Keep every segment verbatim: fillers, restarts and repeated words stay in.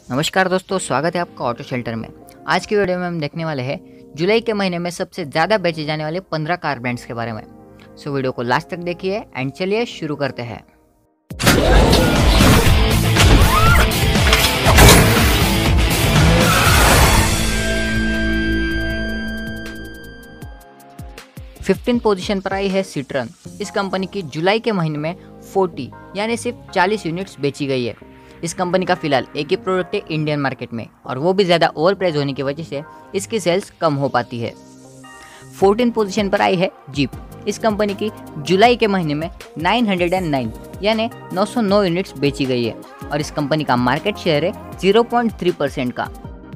नमस्कार दोस्तों, स्वागत है आपका ऑटो शेल्टर में। आज की वीडियो में हम देखने वाले हैं जुलाई के महीने में सबसे ज़्यादा बेचे जाने वाले पंद्रह कार ब्रांड्स के बारे में। सो वीडियो को लास्ट तक देखिए एंड चलिए शुरू करते हैं। फिफ्टीन पोजीशन पर आई है सिट्रन। इस कंपनी की जुलाई के महीने में चालीस यानी सिर्फ चालीस यूनिट्स बेची गई है। इस कंपनी का फिलहाल एक ही प्रोडक्ट है इंडियन मार्केट में, और वो भी ज़्यादा ओवर प्राइस होने की वजह से इसकी सेल्स कम हो पाती है। फोर्टीन पोजीशन पर आई है जीप। इस कंपनी की जुलाई के महीने में नौ सौ नौ यानी नौ सौ नौ यूनिट्स बेची गई है, और इस कंपनी का मार्केट शेयर है ज़ीरो पॉइंट थ्री परसेंट का।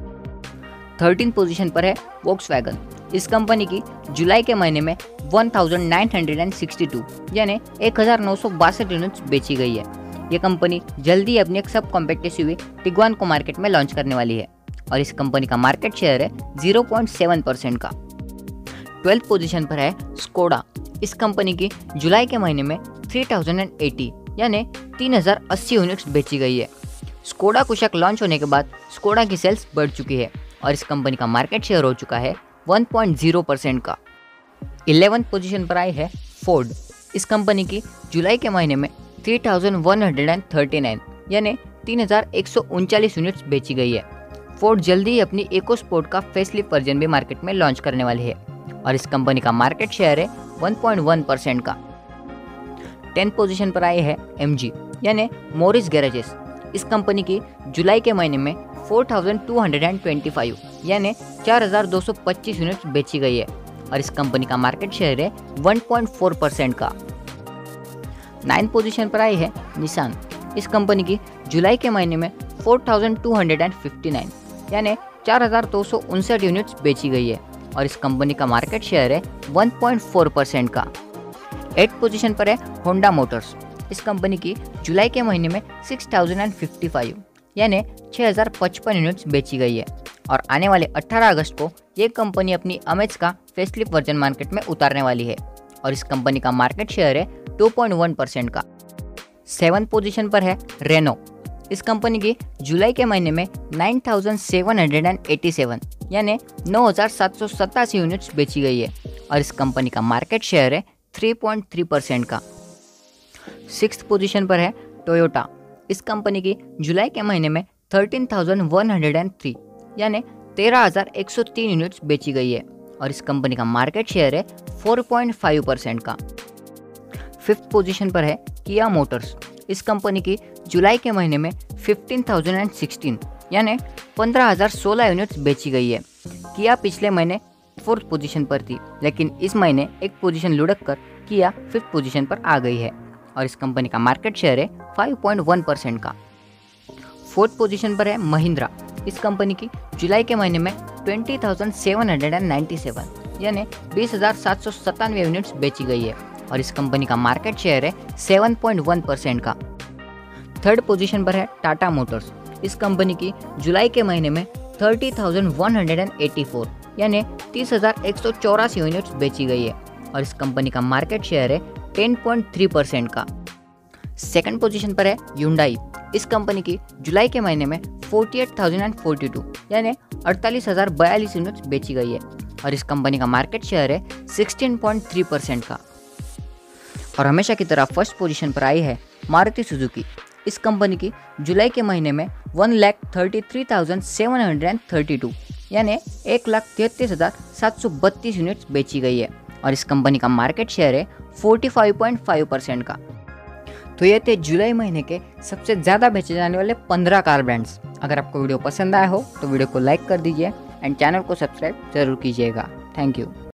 थर्टीन पोजीशन पर है वोक्सवैगन। इस कंपनी की जुलाई के महीने में उन्नीस सौ बासठ यानी एक हज़ार नौ सौ बासठ यूनिट्स बेची गई है। ये कंपनी जल्दी अपनी एक सब कॉम्पैक्ट एसयूवी टिगवान को मार्केट में लॉन्च करने वाली है, और इस कंपनी का मार्केट शेयर है ज़ीरो पॉइंट सेवन परसेंट का। ट्वेल्थ पोजीशन पर है स्कोडा। इस कंपनी की जुलाई के महीने में तीन हज़ार अस्सी यानी तीन हज़ार अस्सी यूनिट्स बेची गई है। स्कोडा कुशक लॉन्च होने के बाद स्कोडा की सेल्स बढ़ चुकी है, और इस कंपनी का मार्केट शेयर हो चुका है वन पॉइंट ज़ीरो परसेंट का। इलेवेंथ पोजीशन पर आई है फोर्ड। इस कंपनी की जुलाई के महीने में तीन हज़ार एक सौ उनतालीस यानी तीन हज़ार एक सौ उनचालीस यूनिट्स बेची गई है। फोर्ड जल्दी ही अपनी इको स्पोर्ट का फेसलिफ्ट वर्जन भी मार्केट में लॉन्च करने वाली है, और इस कंपनी का मार्केट शेयर है वन पॉइंट वन परसेंट का। टेंथ पोजीशन पर आई है एमजी यानी मोरिस गैरेजेस। इस कंपनी की जुलाई के महीने में चार हज़ार दो सौ पच्चीस यानी चार हज़ार दो सौ पच्चीस यूनिट्स बेची गई है, और इस कंपनी का मार्केट शेयर है वन पॉइंट फोर परसेंट का। नाइन्थ पोजीशन पर आई है निसान। इस कंपनी की जुलाई के महीने में चार हज़ार दो सौ उनसठ यानी चार हज़ार दो सौ उनसठ यूनिट्स बेची गई है, और इस कंपनी का मार्केट शेयर है वन पॉइंट फोर परसेंट का। एट पोजीशन पर है होंडा मोटर्स। इस कंपनी की जुलाई के महीने में छह हज़ार पचपन यानी छह हज़ार पचपन यूनिट्स बेची गई है, और आने वाले अठारह अगस्त को ये कंपनी अपनी अमेज का फेसलिफ्ट वर्जन मार्केट में उतारने वाली है, और इस कंपनी का मार्केट शेयर है टू पॉइंट वन परसेंट का। सेवन पोजीशन पर है रेनो। इस कंपनी की जुलाई के महीने में नौ हज़ार सात सौ सत्तासी यानी नौ हज़ार सात सौ सतासी यूनिट्स बेची गई है, और इस कंपनी का मार्केट शेयर है थ्री पॉइंट थ्री परसेंट का। सिक्स्थ पोजीशन पर है टोयोटा। इस कंपनी की जुलाई के महीने में तेरह हज़ार एक सौ तीन यानी तेरह हज़ार एक सौ तीन यूनिट्स बेची गई है, और इस कंपनी का मार्केट शेयर है फोर पॉइंट फाइव परसेंट का। फिफ्थ पोजीशन पर है किया मोटर्स। इस कंपनी की जुलाई के महीने में पंद्रह हज़ार सोलह यानी पंद्रह हज़ार सोलह यूनिट्स बेची गई है। किया पिछले महीने फोर्थ पोजीशन पर थी, लेकिन इस महीने एक पोजीशन लुढ़क कर किया फिफ्थ पोजीशन पर आ गई है, और इस कंपनी का मार्केट शेयर है फाइव पॉइंट वन परसेंट का। फोर्थ पोजीशन पर है महिंद्रा। इस कंपनी की जुलाई के महीने में बीस हज़ार सात सौ सत्तानवे यानी बीस हज़ार सात सौ सत्तानवे यूनिट्स बेची गई है, और इस कंपनी का मार्केट शेयर है सेवन पॉइंट वन परसेंट का। थर्ड पोजीशन पर है टाटा मोटर्स। इस कंपनी की जुलाई के महीने में तीस हज़ार एक सौ चौरासी यानी तीस हज़ार एक सौ चौरासी यूनिट्स बेची गई है, और इस कंपनी का मार्केट शेयर है टेन पॉइंट थ्री परसेंट का। सेकंड पोजीशन पर है Hyundai। इस कंपनी की जुलाई के महीने में अड़तालीस हज़ार बयालीस यानी अड़तालीस हज़ार बयालीस यूनिट्स बेची गई है, और इस कंपनी का मार्केट शेयर है सिक्सटीन पॉइंट थ्री परसेंट का। और हमेशा की तरह फर्स्ट पोजीशन पर आई है मारुति सुजुकी। इस कंपनी की जुलाई के महीने में one lakh thirty three thousand seven hundred thirty two यानी एक लाख तैंतीस हज़ार सात सौ बत्तीस यूनिट्स बेची गई है, और इस कंपनी का मार्केट शेयर है forty five point five percent का। तो ये थे जुलाई महीने के सबसे ज़्यादा बेचे जाने वाले पंद्रह कार ब्रांड्स। अगर आपको वीडियो पसंद आया हो तो वीडियो को लाइक कर दीजिए एंड चैनल को सब्सक्राइब जरूर कीजिएगा। Thank you.